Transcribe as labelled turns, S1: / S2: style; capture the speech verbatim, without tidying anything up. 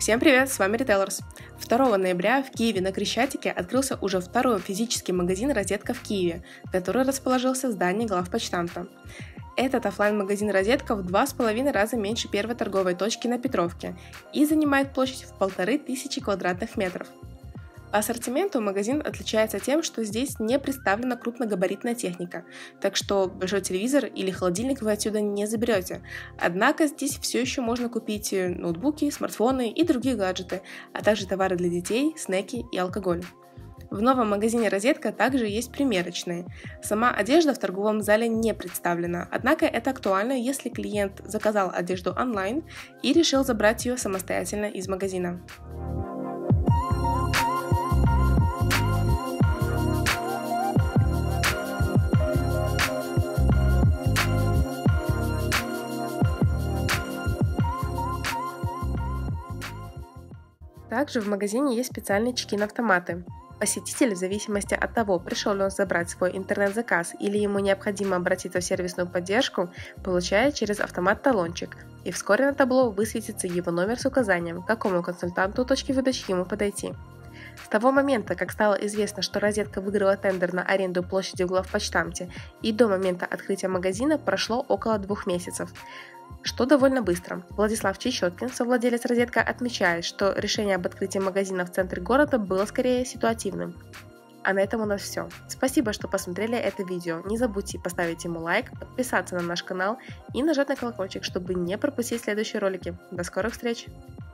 S1: Всем привет, с вами Retailers. второго ноября в Киеве на Крещатике открылся уже второй физический магазин «Розетка» в Киеве, который расположился в здании главпочтамта. Этот офлайн-магазин «Розетка» в два с половиной раза меньше первой торговой точки на Петровке и занимает площадь в полторы тысячи квадратных метров. По ассортименту магазин отличается тем, что здесь не представлена крупногабаритная техника, так что большой телевизор или холодильник вы отсюда не заберете. Однако здесь все еще можно купить ноутбуки, смартфоны и другие гаджеты, а также товары для детей, снеки и алкоголь. В новом магазине «Розетка» также есть примерочные. Сама одежда в торговом зале не представлена, однако это актуально, если клиент заказал одежду онлайн и решил забрать ее самостоятельно из магазина. Также в магазине есть специальные чекин-автоматы. Посетитель, в зависимости от того, пришел ли он забрать свой интернет-заказ или ему необходимо обратиться в сервисную поддержку, получает через автомат талончик, и вскоре на табло высветится его номер с указанием, к какому консультанту точки выдачи ему подойти. С того момента, как стало известно, что «Розетка» выиграла тендер на аренду площади в главпочтамте, и до момента открытия магазина прошло около двух месяцев, что довольно быстро. Владислав Чечеткин, совладелец «Розетка», отмечает, что решение об открытии магазина в центре города было скорее ситуативным. А на этом у нас все. Спасибо, что посмотрели это видео. Не забудьте поставить ему лайк, подписаться на наш канал и нажать на колокольчик, чтобы не пропустить следующие ролики. До скорых встреч!